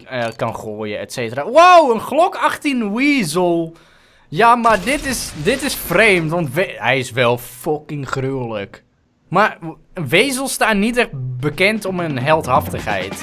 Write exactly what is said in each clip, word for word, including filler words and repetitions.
uh, kan gooien, et cetera. Wow, een Glock achttien Weasel. Ja, maar dit is, dit is vreemd, want hij is wel fucking gruwelijk. Maar wezels staan niet echt bekend om hun heldhaftigheid.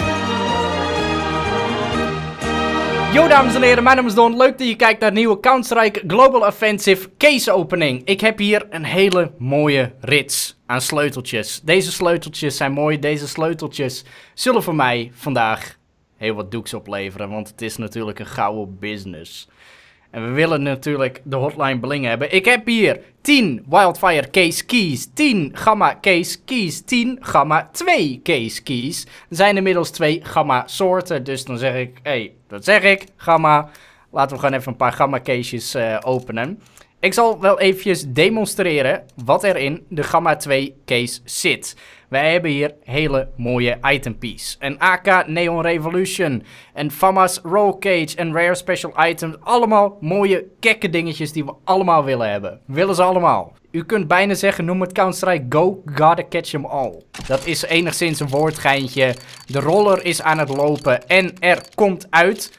Yo dames en heren, mijn naam is Don. Leuk dat je kijkt naar de nieuwe Counter-Strike Global Offensive case opening. Ik heb hier een hele mooie rits aan sleuteltjes. Deze sleuteltjes zijn mooi. Deze sleuteltjes zullen voor mij vandaag heel wat doeks opleveren. Want het is natuurlijk een gouden business. En we willen natuurlijk de hotline bling hebben. Ik heb hier tien Wildfire case keys, tien Gamma case keys, tien Gamma twee case keys. Er zijn inmiddels twee Gamma soorten, dus dan zeg ik, hé, hey, dat zeg ik, Gamma. Laten we gewoon even een paar Gamma cases uh, openen. Ik zal wel eventjes demonstreren wat er in de Gamma twee case zit. Wij hebben hier hele mooie itempiece. Een A K Neon Revolution, een FAMAS Roll Cage, een Rare Special Items. Allemaal mooie kekke dingetjes die we allemaal willen hebben. Willen ze allemaal. U kunt bijna zeggen, noem het Counter-Strike Go, gotta catch them all. Dat is enigszins een woordgeintje. De roller is aan het lopen en er komt uit...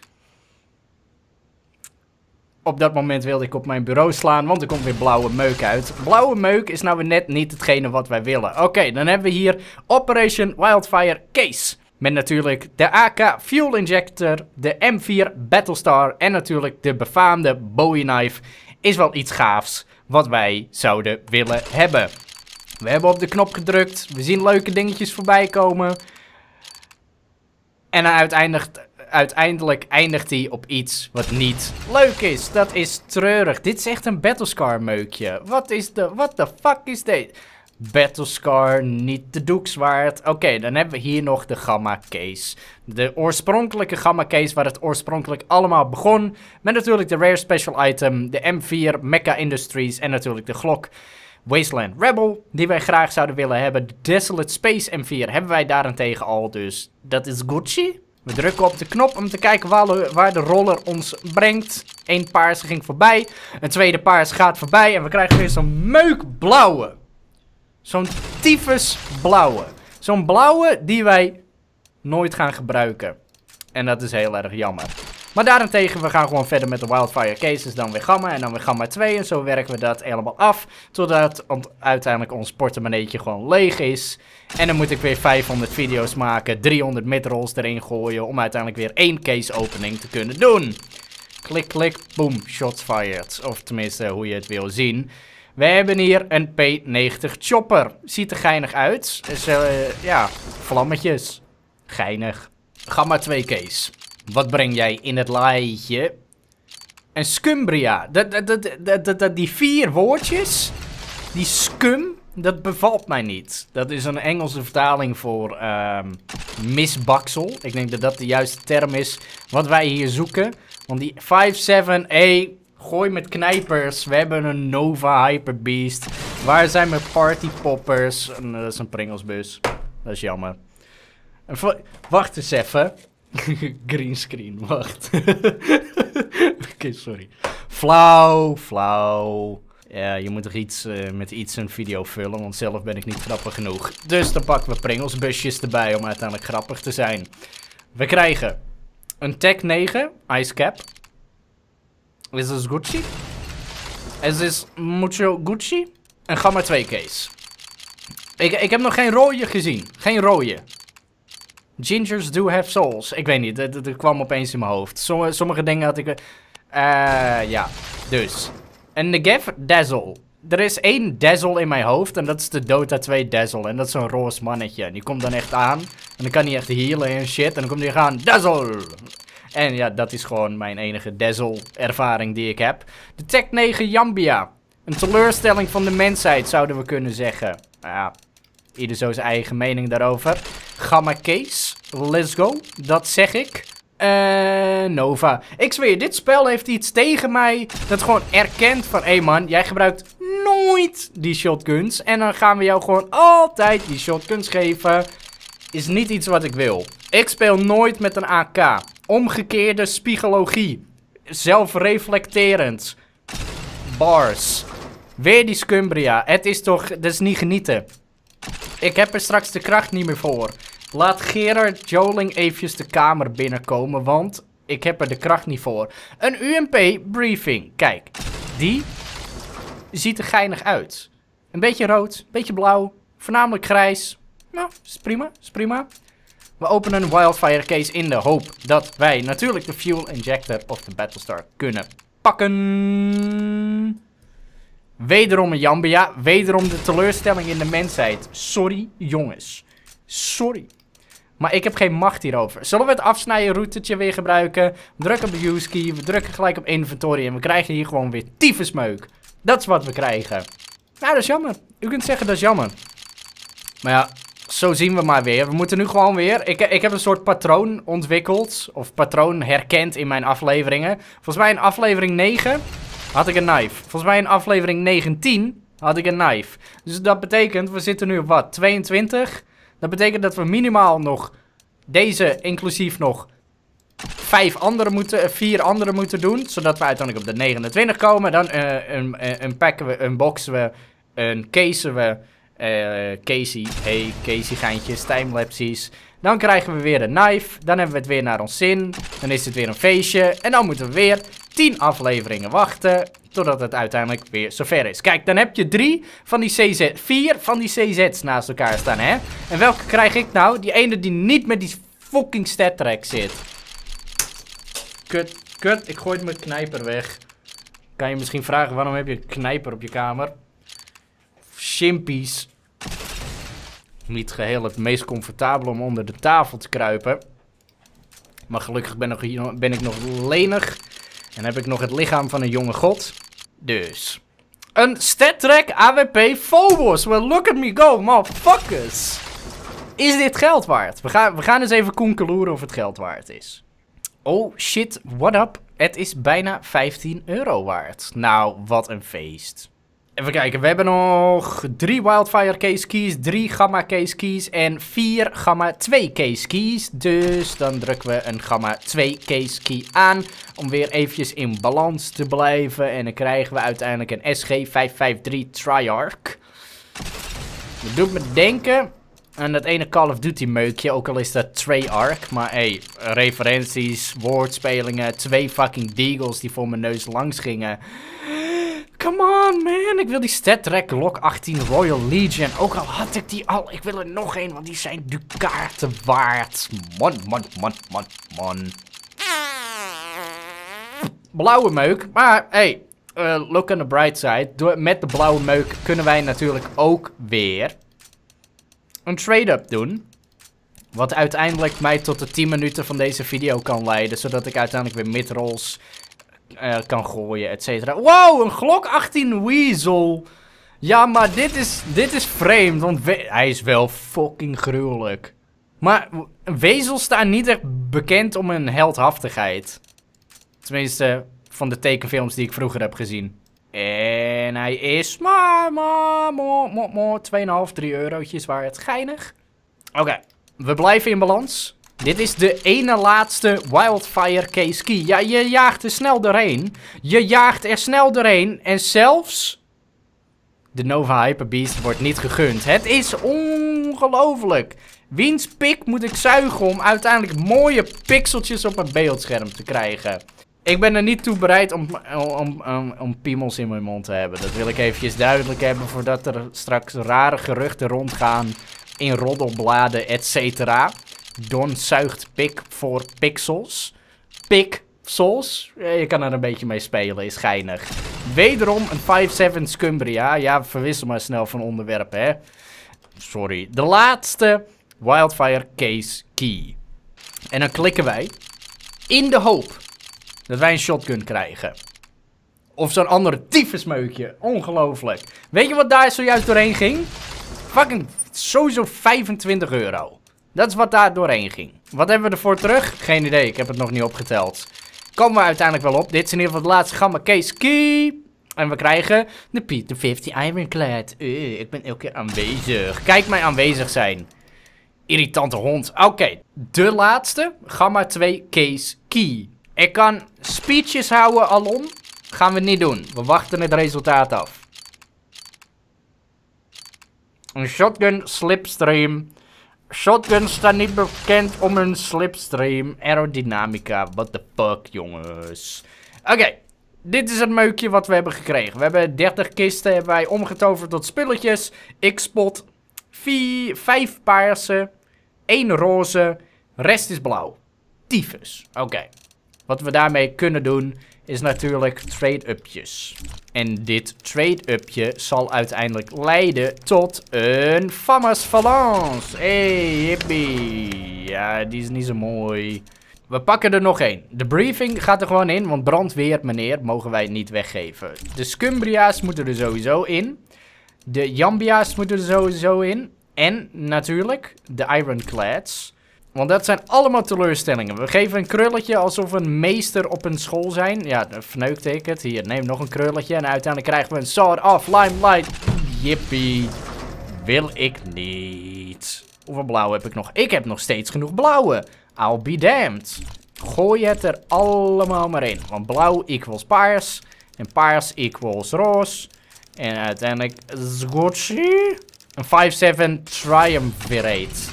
Op dat moment wilde ik op mijn bureau slaan, want er komt weer blauwe meuk uit. Blauwe meuk is nou weer net niet hetgene wat wij willen. Oké, okay, dan hebben we hier Operation Wildfire Case. Met natuurlijk de A K Fuel Injector, de M vier Battlestar en natuurlijk de befaamde Bowie Knife. Is wel iets gaafs wat wij zouden willen hebben. We hebben op de knop gedrukt, we zien leuke dingetjes voorbij komen. En dan uiteindelijk... Uiteindelijk eindigt hij op iets wat niet leuk is. Dat is treurig. Dit is echt een Battlescar meukje. Wat is de... What the fuck is dit? Battlescar, niet de doeks waard. Oké, okay, dan hebben we hier nog de Gamma case. De oorspronkelijke Gamma case waar het oorspronkelijk allemaal begon. Met natuurlijk de Rare Special Item, de M vier Mecha Industries en natuurlijk de Glock Wasteland Rebel. Die wij graag zouden willen hebben. De Desolate Space M vier hebben wij daarentegen al. Dus dat is Gucci. We drukken op de knop om te kijken waar, waar de roller ons brengt. Eén paars ging voorbij. Een tweede paars gaat voorbij. En we krijgen weer zo'n meukblauwe. Zo'n tyfus blauwe. Zo'n blauwe die wij nooit gaan gebruiken. En dat is heel erg jammer. Maar daarentegen, we gaan gewoon verder met de Wildfire cases. Dan weer Gamma en dan weer Gamma twee. En zo werken we dat helemaal af. Totdat uiteindelijk ons portemonneetje gewoon leeg is. En dan moet ik weer vijfhonderd video's maken. driehonderd midrolls erin gooien. Om uiteindelijk weer één case opening te kunnen doen. Klik, klik, boom, shots fired. Of tenminste, hoe je het wil zien. We hebben hier een P negentig chopper. Ziet er geinig uit. Dus uh, ja, vlammetjes. Geinig. Gamma twee case. Wat breng jij in het laaitje? Een Scumbria. Dat, dat, dat, dat, dat, die vier woordjes. Die scum. Dat bevalt mij niet. Dat is een Engelse vertaling voor um, misbaksel. Ik denk dat dat de juiste term is wat wij hier zoeken. Want die vijf zeven, hey, gooi met knijpers. We hebben een Nova Hyper Beast. Waar zijn mijn party poppers? En, uh, dat is een Pringlesbus. Dat is jammer. Wacht eens even. Greenscreen, wacht. Oké, okay, sorry. Flauw, flauw. Ja, je moet toch iets uh, met iets een video vullen, want zelf ben ik niet grappig genoeg. Dus dan pakken we Pringlesbusjes erbij om uiteindelijk grappig te zijn. We krijgen een Tech negen, Ice Cap. Is this Gucci? Is this mucho Gucci? Een Gamma twee case. Ik, ik heb nog geen rode gezien. Geen rode. Gingers do have souls. Ik weet niet, dat, dat kwam opeens in mijn hoofd. Sommige, sommige dingen had ik... Uh, ja, dus... Een Negev Dazzle. Er is één Dazzle in mijn hoofd en dat is de Dota twee Dazzle. En dat is zo'n roze mannetje. En die komt dan echt aan. En dan kan hij echt healen en shit. En dan komt hij gaan, Dazzle! En ja, dat is gewoon mijn enige Dazzle ervaring die ik heb. De Tech negen Jambia. Een teleurstelling van de mensheid, zouden we kunnen zeggen. Ja, ieder zo zijn eigen mening daarover. Gamma case. Let's go. Dat zeg ik. Uh, Nova. Ik zweer, dit spel heeft iets tegen mij dat gewoon erkent van... Hé hey man, jij gebruikt nooit die shotguns. En dan gaan we jou gewoon altijd die shotguns geven. Is niet iets wat ik wil. Ik speel nooit met een A K. Omgekeerde spiegologie. Zelfreflecterend. Bars. Weer die Scumbria. Het is toch... Dat is niet genieten. Ik heb er straks de kracht niet meer voor. Laat Gerard Joling eventjes de kamer binnenkomen, want ik heb er de kracht niet voor. Een U M P briefing. Kijk, die ziet er geinig uit. Een beetje rood, een beetje blauw, voornamelijk grijs. Nou, is prima, is prima. We openen een wildfire case in de hoop dat wij natuurlijk de fuel injector of de Battlestar kunnen pakken. Wederom een Jambia, wederom de teleurstelling in de mensheid. Sorry, jongens. Sorry. Maar ik heb geen macht hierover. Zullen we het afsnijden routetje weer gebruiken? We drukken op de use key, we drukken gelijk op inventory en we krijgen hier gewoon weer tyfusmeuk. Dat is wat we krijgen. Nou, dat is jammer. U kunt zeggen dat is jammer. Maar ja, zo zien we maar weer. We moeten nu gewoon weer... Ik, ik heb een soort patroon ontwikkeld. Of patroon herkend in mijn afleveringen. Volgens mij in aflevering negen had ik een knife. Volgens mij in aflevering negentien had ik een knife. Dus dat betekent, we zitten nu op wat? tweeëntwintig? Dat betekent dat we minimaal nog deze, inclusief nog vijf andere moeten, vier andere moeten doen. Zodat we uiteindelijk op de negenentwintig komen. Dan uh, een, een pakken we, een boxen we, een casen we. Uh, Casey, hey Casey geintjes, timelapses. Dan krijgen we weer een knife. Dan hebben we het weer naar ons zin. Dan is het weer een feestje. En dan moeten we weer tien afleveringen wachten. Totdat het uiteindelijk weer zover is. Kijk, dan heb je drie van die C Z, vier van die C Z's naast elkaar staan, hè. En welke krijg ik nou? Die ene die niet met die fucking stat track zit. Kut, kut. Ik gooi mijn knijper weg. Kan je misschien vragen, waarom heb je een knijper op je kamer? Shimpies. Niet geheel het meest comfortabel om onder de tafel te kruipen. Maar gelukkig ben, nog, ben ik nog lenig. En heb ik nog het lichaam van een jonge god. Dus. Een stat track A W P Phobos. Well, look at me go, motherfuckers. Is dit geld waard? We gaan, we gaan eens even koenkeloeren of het geld waard is. Oh shit, what up? Het is bijna vijftien euro waard. Nou, wat een feest. Even kijken, we hebben nog drie Wildfire Case Keys, drie Gamma Case Keys en vier Gamma twee Case Keys. Dus dan drukken we een Gamma twee Case Key aan om weer eventjes in balans te blijven. En dan krijgen we uiteindelijk een S G vijf vijf drie Triarch. Dat doet me denken aan dat ene Call of Duty meukje, ook al is dat Treyarch. Maar hey, referenties, woordspelingen, twee fucking deagles die voor mijn neus langs gingen. Come on, man. Ik wil die stat track Lock achttien Royal Legion. Ook al had ik die al. Ik wil er nog één, want die zijn dukaten waard. Man, man, man, man, man. Blauwe meuk. Maar, hey. Uh, look on the bright side. Door, met de blauwe meuk kunnen wij natuurlijk ook weer een trade-up doen. Wat uiteindelijk mij tot de tien minuten van deze video kan leiden. Zodat ik uiteindelijk weer midrolls Uh, kan gooien, et cetera. Wow, een Glock achttien Weasel. Ja, maar dit is, dit is vreemd, want hij is wel fucking gruwelijk. Maar wezels staan niet echt bekend om hun heldhaftigheid. Tenminste, van de tekenfilms die ik vroeger heb gezien. En hij is maar, maar, maar, maar, maar twee komma vijf, drie eurotjes waard. Geinig. Oké, okay. We blijven in balans. Dit is de ene laatste Wildfire Case Key. Ja, je jaagt er snel doorheen. Je jaagt er snel doorheen. En zelfs de Nova Hyper Beast wordt niet gegund. Het is ongelooflijk. Wiens pik moet ik zuigen om uiteindelijk mooie pixeltjes op mijn beeldscherm te krijgen? Ik ben er niet toe bereid om, om, om, om piemels in mijn mond te hebben. Dat wil ik eventjes duidelijk hebben voordat er straks rare geruchten rondgaan in roddelbladen, et cetera. Don zuigt pik voor pixels. Pixels. Je kan er een beetje mee spelen, is geinig. Wederom een vijf zeven Scumbria. Ja, verwissel maar snel van onderwerp, hè. Sorry. De laatste Wildfire Case Key. En dan klikken wij in de hoop dat wij een shotgun krijgen. Of zo'n andere tyfusmeukje. Ongelooflijk. Weet je wat daar zojuist doorheen ging? Fucking sowieso vijfentwintig euro. Dat is wat daar doorheen ging. Wat hebben we ervoor terug? Geen idee, ik heb het nog niet opgeteld. Komen we uiteindelijk wel op. Dit is in ieder geval de laatste Gamma Case Key. En we krijgen de P tweehonderdvijftig Ironclad. Uh, ik ben elke keer aanwezig. Kijk mij aanwezig zijn. Irritante hond. Oké, okay. De laatste Gamma twee Case Key. Ik kan speeches houden alom. Gaan we niet doen. We wachten het resultaat af. Een shotgun slipstream. Shotguns staan niet bekend om hun slipstream. Aerodynamica, what the fuck, jongens. Oké, okay, dit is het meukje wat we hebben gekregen. We hebben dertig kisten hebben wij omgetoverd tot spulletjes. Ik spot vier, vijf paarse, één roze, rest is blauw. Tyfus, oké. Okay. Wat we daarmee kunnen doen is natuurlijk trade-upjes. En dit trade-upje zal uiteindelijk leiden tot een Famous Valence. Hey, yippie. Ja, die is niet zo mooi. We pakken er nog één. De briefing gaat er gewoon in, want brandweer, meneer, mogen wij niet weggeven. De Scumbria's moeten er sowieso in. De Jambia's moeten er sowieso in. En natuurlijk de Ironclads. Want dat zijn allemaal teleurstellingen. We geven een krulletje alsof we een meester op een school zijn. Ja, dan verneukte ik het. Hier, neem nog een krulletje. En uiteindelijk krijgen we een Sword of Limelight. Yippie. Wil ik niet. Hoeveel blauw heb ik nog? Ik heb nog steeds genoeg blauwe. I'll be damned. Gooi het er allemaal maar in. Want blauw equals paars. En paars equals roze. En uiteindelijk Scorchy. Een vijf zeven Triumvirate.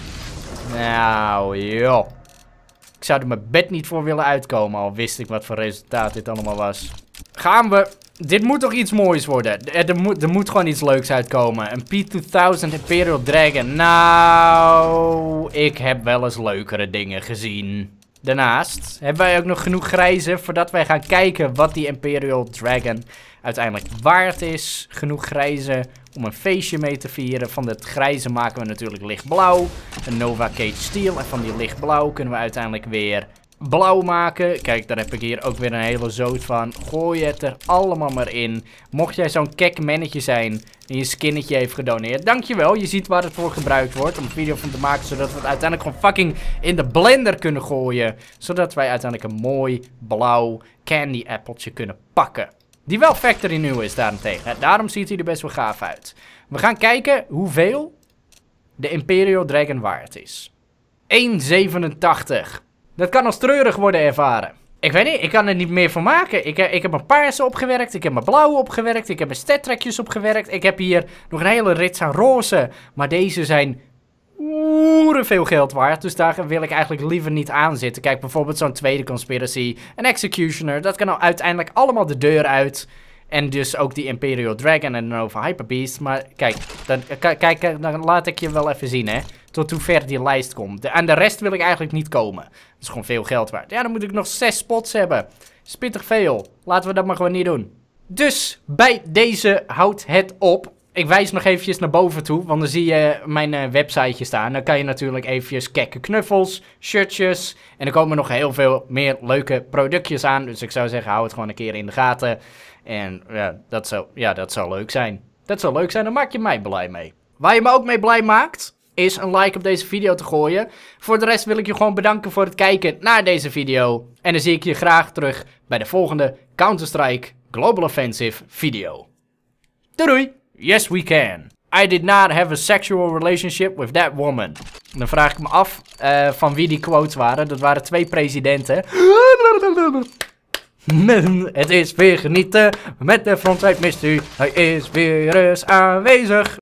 Nou, joh. Ik zou er mijn bed niet voor willen uitkomen, al wist ik wat voor resultaat dit allemaal was. Gaan we. Dit moet toch iets moois worden. Er, er, moet, er moet gewoon iets leuks uitkomen. Een P tweeduizend Imperial Dragon. Nou, ik heb wel eens leukere dingen gezien. Daarnaast hebben wij ook nog genoeg grijze voordat wij gaan kijken wat die Imperial Dragon uiteindelijk waard is. Genoeg grijze om een feestje mee te vieren. Van het grijze maken we natuurlijk lichtblauw. Een Nova Cage Steel. En van die lichtblauw kunnen we uiteindelijk weer blauw maken. Kijk, daar heb ik hier ook weer een hele zoot van. Gooi het er allemaal maar in. Mocht jij zo'n kek mannetje zijn die je skinnetje heeft gedoneerd, dankjewel. Je ziet waar het voor gebruikt wordt om een video van te maken, zodat we het uiteindelijk gewoon fucking in de blender kunnen gooien. Zodat wij uiteindelijk een mooi blauw candy appeltje kunnen pakken. Die wel factory nieuw is daarentegen. Daarom ziet hij er best wel gaaf uit. We gaan kijken hoeveel de Imperial Dragon waard is. één komma zevenentachtig. Dat kan als treurig worden ervaren. Ik weet niet, ik kan er niet meer van maken. Ik, ik heb mijn paarse opgewerkt, ik heb mijn blauwe opgewerkt, ik heb mijn stattrekjes opgewerkt. Ik heb hier nog een hele rits aan roze. Maar deze zijn oeren veel geld waard. Dus daar wil ik eigenlijk liever niet aan zitten. Kijk, bijvoorbeeld zo'n tweede conspiracy, een executioner. Dat kan nou uiteindelijk allemaal de deur uit. En dus ook die Imperial Dragon en de Nova Hyper Beast. Maar kijk, dan, kijk, dan laat ik je wel even zien, hè. Tot hoe ver die lijst komt. De, aan de rest wil ik eigenlijk niet komen. Dat is gewoon veel geld waard. Ja, dan moet ik nog zes spots hebben. Spittig veel. Laten we dat maar gewoon niet doen. Dus bij deze houdt het op. Ik wijs nog eventjes naar boven toe, want dan zie je mijn uh, websiteje staan. Dan kan je natuurlijk eventjes kekke knuffels, shirtjes. En er komen nog heel veel meer leuke productjes aan. Dus ik zou zeggen, hou het gewoon een keer in de gaten. En ja, dat zou, ja, dat zou leuk zijn. Dat zou leuk zijn, dan maak je mij blij mee. Waar je me ook mee blij maakt, is een like op deze video te gooien. Voor de rest wil ik je gewoon bedanken voor het kijken naar deze video. En dan zie ik je graag terug bij de volgende Counter-Strike Global Offensive video. Doei doei! Yes we can. I did not have a sexual relationship with that woman. Dan vraag ik me af uh, van wie die quotes waren. Dat waren twee presidenten. Het is weer genieten met de Frontside Mystery. Hij is weer eens aanwezig.